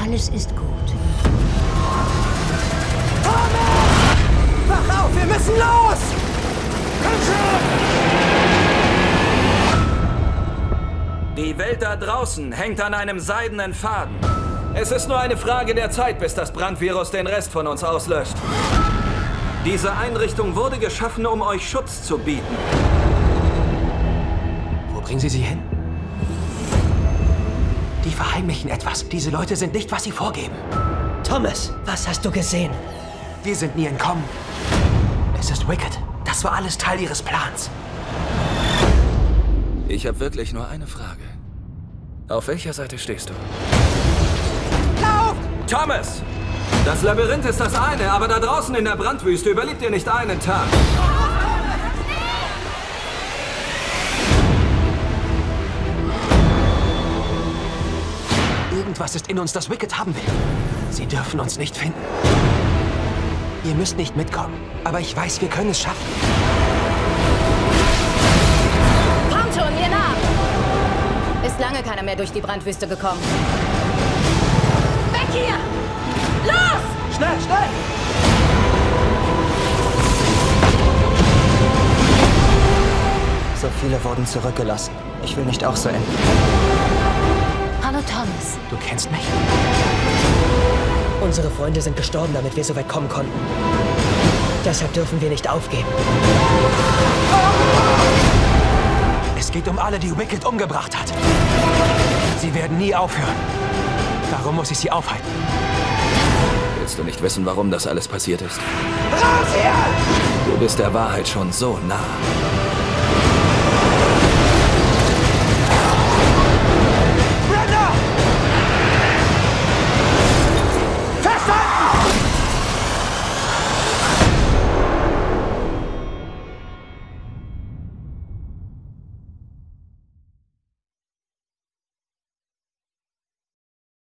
Alles ist gut. Wach auf, wir müssen los! Komm schon! Die Welt da draußen hängt an einem seidenen Faden. Es ist nur eine Frage der Zeit, bis das Brandvirus den Rest von uns auslöscht. Diese Einrichtung wurde geschaffen, um euch Schutz zu bieten. Wo bringen Sie sie hin? Die verheimlichen etwas. Diese Leute sind nicht, was sie vorgeben. Thomas, was hast du gesehen? Wir sind nie entkommen. Es ist Wicked. Das war alles Teil ihres Plans. Ich habe wirklich nur eine Frage. Auf welcher Seite stehst du? Lauf! Thomas! Das Labyrinth ist das eine, aber da draußen in der Brandwüste überlebt ihr nicht einen Tag. Irgendwas ist in uns, das Wicked haben will. Sie dürfen uns nicht finden. Ihr müsst nicht mitkommen, aber ich weiß, wir können es schaffen. Kommt schon, mir nach! Ist lange keiner mehr durch die Brandwüste gekommen. Weg hier! Los! Schnell, schnell! So viele wurden zurückgelassen. Ich will nicht auch so enden. Hallo, Thomas. Du kennst mich? Unsere Freunde sind gestorben, damit wir so weit kommen konnten. Deshalb dürfen wir nicht aufgeben. Es geht um alle, die Wicked umgebracht hat. Sie werden nie aufhören. Darum muss ich sie aufhalten. Willst du nicht wissen, warum das alles passiert ist? Raus hier! Du bist der Wahrheit schon so nah.